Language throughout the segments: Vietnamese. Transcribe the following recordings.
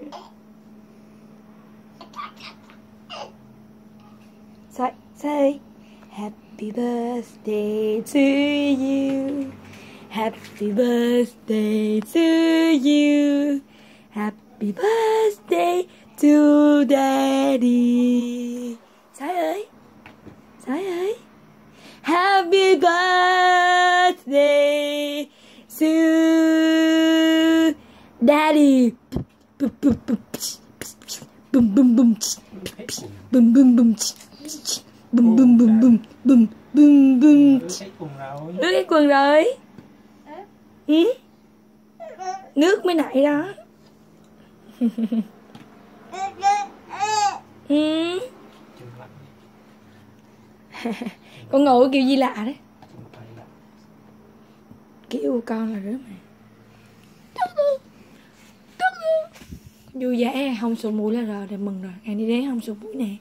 Say happy birthday to you. Happy birthday to you. Happy birthday to daddy. Sai ơi. Happy birthday to daddy. Boom boom boom. Boom boom boom. Boom boom boom. Bum bum bum bum bum bum bum. Nước cái quần rồi. Ừ? Nước mới nãy đó. Ừ. Con ngồi kiểu gì lạ đấy. Kiểu con là rớt này. Vui vẻ không sụt mũi là rồi, để mừng rồi. Ngày đi đến không sụt mũi nè.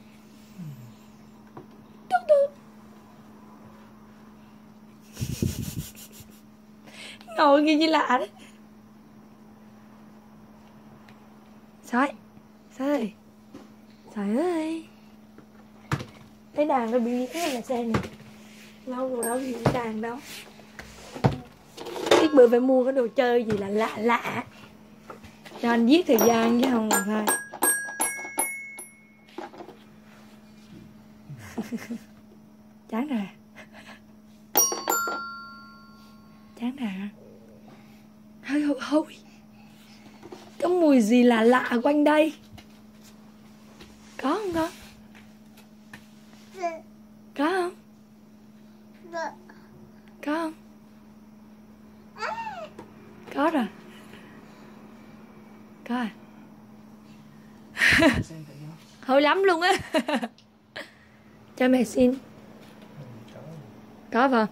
Ngồi kia như lạ đấy. Sói ơi. Sói ơi. Cái đàn nó bị cái là xe này. Lâu rồi đâu gì đàn đâu. Biết bữa phải mua cái đồ chơi gì là lạ cho anh giết thời gian chứ không là thôi. Chán rồi. Thôi. Có mùi gì lạ quanh đây. Có không con? Có không? Có không? Có rồi. Có à? Hôi lắm luôn á. Cho mẹ xin. Có vâng.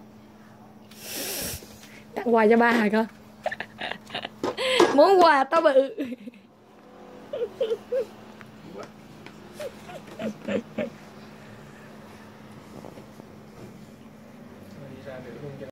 Tặng quà cho ba hả con? Muốn quà to bự.